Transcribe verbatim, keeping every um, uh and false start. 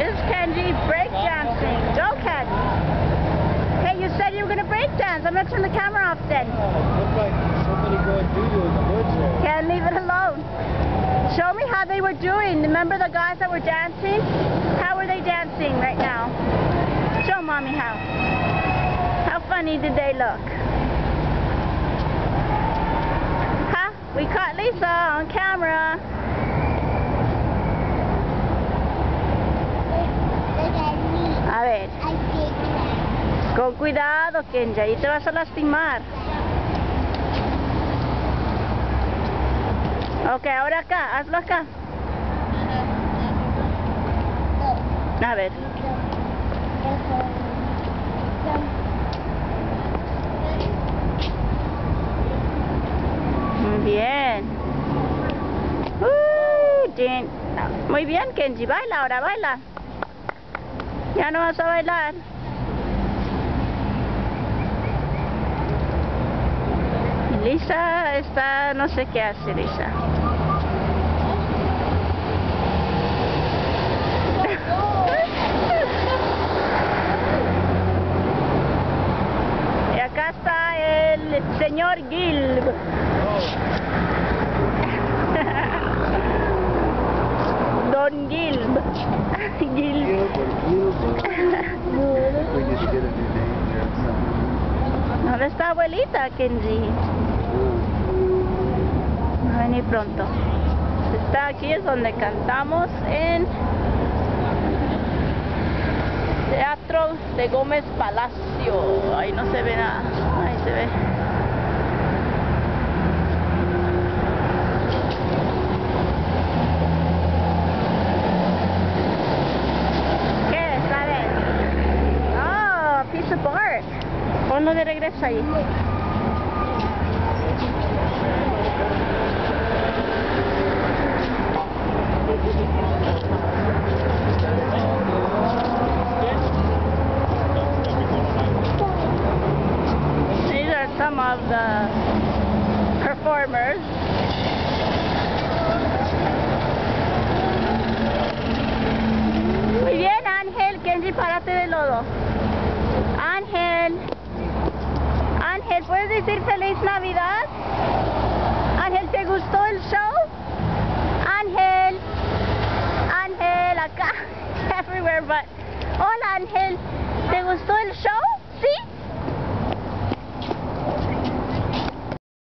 is Kenji breakdancing. Go, Ken. Hey, you said you were going to breakdance. I'm going to turn the camera off then. Oh, look like somebody going doo-doo in the woods there. Ken, leave it alone. Show me how they were doing. Remember the guys that were dancing? How were they dancing right now? Show Mommy how. How funny did they look? Huh? We caught Lisa on camera. A ver. Con cuidado, Kenji, ahí te vas a lastimar. Ok, ahora acá, hazlo acá. A ver. Muy bien. Uh, bien. Muy bien, Kenji, baila ahora, baila. Ya no vas a bailar. Lisa está, no sé qué hace Lisa. Y acá está el señor Gilb. Don Gilb. Gilb. ¿Dónde está abuelita, Kenji? Va a venir pronto. Está aquí, es donde cantamos en Teatro de Gómez Palacio. Ahí no se ve nada. Ahí se ve. ¿Qué? ¿Sabes? Oh, a piece of bark. Ponlo de regreso ahí. These are some of the performers. Muy bien, Ángel. Kenji, párate de lodo. Ángel. Ángel, ¿puedes decir feliz Navidad?